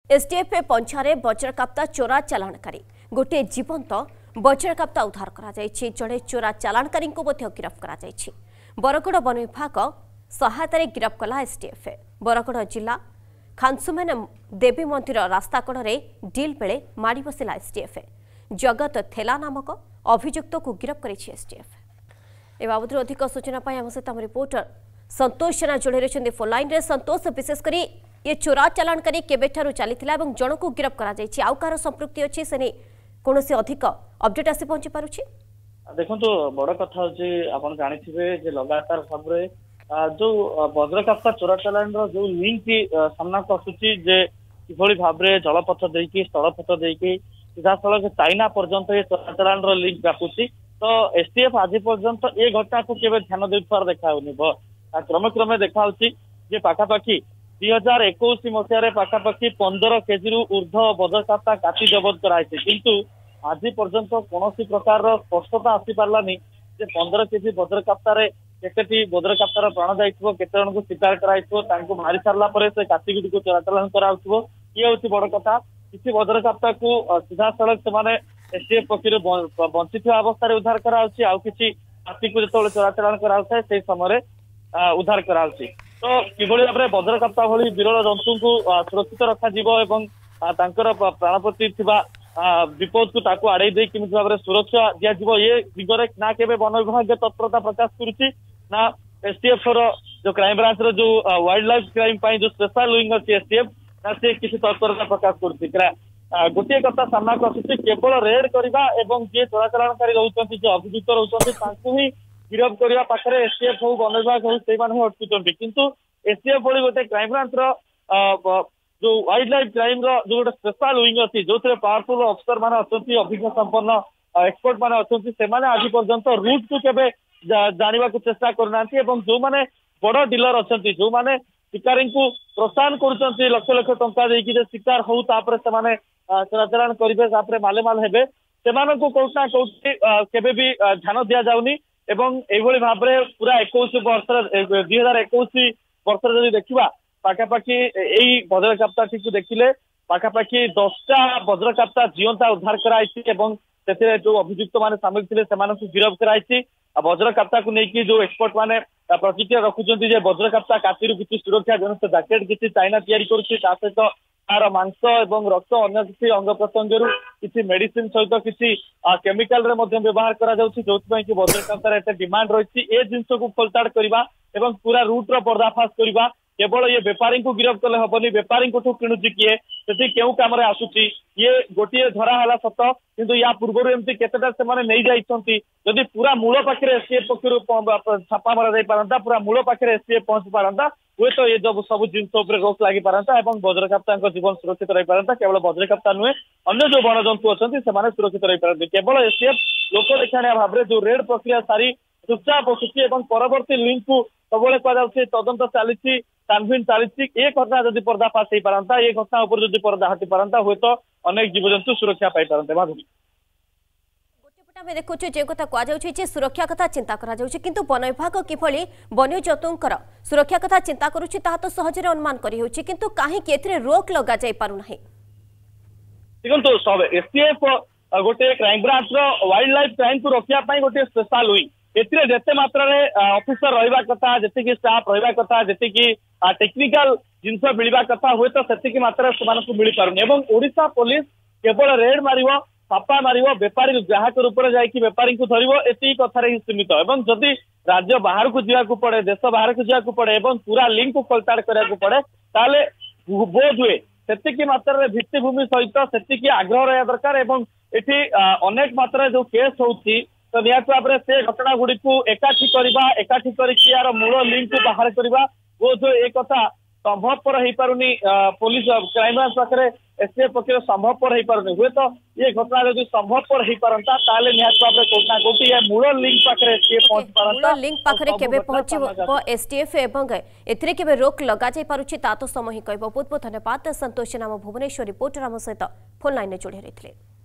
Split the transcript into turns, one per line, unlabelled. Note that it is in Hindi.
एसटीएफ पंचारे वज्रकाप्ता चोरा चालाणकारी गोटे जीवंत वज्रकाप्ता उद्धार करा जायछि। जड़े चोरा चालाणकारी गिरफ करा जायछि। बरगड़ वन विभाग सहायतारे गिरफ कला एसटीएफ। बरगड़ जिला खानसुमेन देवी मंदिर रास्ता कड़े डिल बेले माड़ी बसिला एसटीएफ। जगत थेला नामक अभियुक्त को गिरफ करिछि एसटीएफ। ए बाबद अधिक सूचना पाई आम सहित रिपोर्टर संतोष जेना जोड़े रहिछन्ति फोन लाइन रे। संतोष, विशेष करी ये चोरा चालाणकारी केबेठारु चलीथिला एवं जण को गिरफ करा जायछि, आउ कार संपृक्ति अछि से नै कोनोसी अधिक अपडेट आसी पहुंची पारुछि?
देखंतु बड़ कथा होछि आपण जानिथिबे जे लगातार सबरे जो वज्रकाप्ता चोरा चालाण जो लिंक सामना को आसुछि जे किभଳି भाबरे जलपथ देकी स्थलपथ देकी सीधा सड़क चाइना पर्यंत ये चोरा चालाण लिंक व्यापुछि। तो एसटीएफ आज पर्यंत ए घटना को केबे ध्यान देउथार देखाउनि क्रमे क्रमे देखाउछि जे पाखापाखी 2021 मसीह पाखापाखी 15 केजी रु ऊर्ध वज्रकाप्ता काटी जबत कराई, किंतु आज पर्यंत कौन प्रकार स्पष्टता आसी पार्लानी जे 15 केजी वज्रकाप्तार केतेटी वज्रकाप्तार प्राण जाइथिबो, केते जन को शिकार कराइथिबो, तांको मारी सारला परे से काटी गुडी को चोरा चालाण कराउथिबो। ये होछि बड़ कथा। किसी वज्रकाप्ता को सीधा सड़क से माने एसटीएफ पक्षर बंचित अवस्था उद्धार कराउछि, आउ किछि काटी को जतोले चोरा चालाण कराउଥାଏ से समय उद्धार कराउछि। तो किभଳି भाबरे वज्रकाप्ता भली विरल जंतु को सुरक्षित रखा जीवो एवं तांकर प्राणप्रति थिबा विपद को ताकू आड़े दे किमिति भाबरे सुरक्षा दिया जीवो ये दिगरे ना केबे वन विभाग तत्परता प्रकाश करुछि ना एसटीएफ रो जो क्राइम ब्रांच रो जो वाइल्ड लाइफ क्राइम पाई जो स्पेशल विंग अछि एसटीएफ ना से किछि तत्परता प्रकाश करुछि। गोटे कथा सामना को आसुछि केवल रेड करबा एवं जे चोरा चालाणकारी रहउछन्ति जे अभियुक्त रहउछन्ति तांकु ही गिरफ करबा पाखरे एसटीएफ हो वन विभाग हो से माने अटकुचन्ति, किंतु एसटीएफ भली गोटे क्राइम ब्रांच रो जो वाइल्ड लाइफ क्राइम रो जो गोटे स्पेशल विंग अछि जोथे पावरफुल अफसर माने अछन्ति, अभिज्ञ संपन्न एक्सपर्ट माने अछन्ति, से माने आज पर्यंत रूट को केबे जानिबा को चेष्टा करनांती एवं जो माने बड़ डीलर अछन्ति जो माने शिकारी को प्रोत्साहन करूछन्ति लक्ष लक्ष टंका देकी जे शिकार हो तापर से माने चोरा चालाण करिवे तापर मालेमाल हेबे सेमानकु कोठना कोठी केबे भी ध्यान दिया जाउनी एवं एभली भाबरे पूरा 21 वर्ष 2021 वर्ष जदि देखिबा पाखापाखी एई वज्रकाप्ता को देखिले पाखापाखी 10टा वज्रकाप्ता जीवंता उद्धार कराई एवं सेते जो अभियुक्त माने शामिल थिले सेमानकु गिरफ कराई। वज्रकाप्ता को लेकिन जो एक्सपर्ट माने प्रतिक्रिया रखुचंती जे वज्रकाप्ता कातिरु किछि सुरक्षा जनस्थ जैकेट किछि चाइना तयारी करुछि, ता सहित तार मांस एवं रक्त अन्य किछि अंग प्रत्यंगरु किछि मेडिसिन सहित किछि केमिकल रे मध्ये व्यवहार करा जाउछि, जोथि कि वज्रकाप्तार एते डिमांड रहिछि। ए जिंस को खोलताड़ करबा एवं पूरा रूट रो पर्दाफाश करबा केवल ये व्यापारी को गिरफ कले हबनी, व्यापारी को किणुछि किए सेठी केउ काम रे आसुछि ये गोटिए धरा हला सत, किंतु या पूर्वरु एमती केतेटा से माने नै जाइछन्ति जदि पूरा मूल पाखरे एसटीएफ पक्षरु छापा मारा जाई पारंता, पूरा मूल पाखरे एसटीएफ पहुंच पारंता, हुए तो ये जब सब जिंस ऊपर रोक लागि पारंता एवं वज्रकाप्ता जीवन सुरक्षित रही पारंता। केवल वज्रकाप्ता नुहे अन्य जो वन जंतु अछन्ति सेमाने सुरक्षित रही पारंती। केवल एसटीएफ लोक देखाणिया भाबरे जो रेड प्रक्रिया सारी चुपचाप बसुछि एवं परवर्ती लिंक को सबले कह तदंत चली छानबीन चली ए घटना जदि पर्दाफाश हो पारंता, ये घटना ऊपर जदि पर्दा हटि पारंता, हुए तो अनेक जीवजंतु सुरक्षा पाई पारंते। माधुरी
गोटे देखु जे कथा कहुचे सुरक्षा कथा चिंता करा किंतु वन विभाग किभली वन्य जंतुंकर सुरक्षा कथा चिंता करुछि ताहा तो सहजरे अनुमान करि होछि, किंतु काहे कि एथरे रोक लगा जाय पारु नाही।
देखंतु सब एसटीएफ गोटे क्राइम ब्रांच रो वाइल्ड लाइफ क्राइम को रोकिया पई गोटे स्पेशल विंग एथिरे जेते मात्रा रे ऑफिसर रहिबा कथा, जेते कि स्टाफ रहिबा कथा, जेते कि टेक्निकल जिंस मिलबा कथा, हुए तो सेति की मात्रा समानकु मिली पारुनी एवं ओडिशा पुलिस केवल रेड मारिवो छापा मारिवो व्यापारी ग्राहक ऊपर जाइकी व्यापारी को धरिवो एति कथा रे सीमित एवं जदि राज्य बाहर को जिया को पड़े, देश बाहर को जिया को पड़े एवं पूरा लिंक को खोलताड़ करिया को पड़े ताले बोध हुए सेति की मात्रा रे भित्तिभूमि सहित सेति की आग्रह रहया दरकार एवं एठी अनेक मात्रा जो केस होउची तो निहत भाव से घटना गुड़ी को एकाठी करवा एकाठी करके यार मूल लिंक को बाहर करवा वो जो एक कथा संभवपर हो पारुनी पुलिस क्राइम ब्रांच पाखे एसटीएफ पक्ष संभवपर हो पारुनी, हुए तो ये घटना जब संभवपर हो पारंता ताले निहत भाव कोठना कोठी ये मूल लिंक पाखे एसटीएफ पहुंच पारंता,
मूल लिंक पाखे केबे पहुंचबो एसटीएफ एवं एथरे केबे रोक लगा जाय पारुछि ता तो समय ही कहबो। बहुत बहुत धन्यवाद संतोष नाम भुवनेश्वर रिपोर्टर आम सहित फोन लाइन जोड़ी रहिथिले।